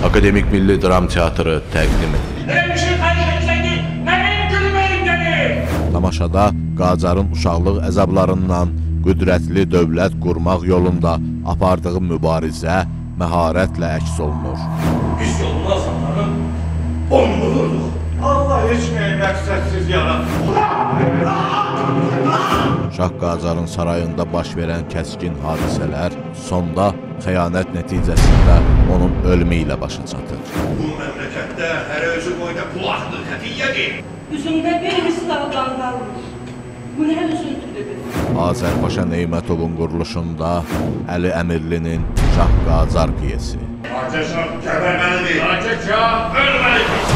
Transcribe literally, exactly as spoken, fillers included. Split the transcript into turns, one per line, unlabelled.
Akademik Milli Dram Teatrı təqdim edir. Tamaşada Qacarın uşaqlıq əzablarından qüdrətli dövlət qurmaq yolunda apardığı mübarizə məharətlə əks olunur.
Biz yolunu azanların onunu vurduq. Allah heç nəyi məqsədsiz yaratır.
Şah Qacarın sarayında baş verən kəskin hadisələr sonda xəyanət nəticəsində onun ölümü ilə başa çatır.
Bu məmləkətdə hər özü boyda qulaqdır, xəfiyyədir.
Üzümdə bir misal qan qalmış. Bu nə üzüntüdür?
Azərpaşa Neymətovun quruluşunda Əli Əmirlinin Şah Qacar piyesi.
Qacar Şah gəbərməlidir. Qacar Şah ölməlidir.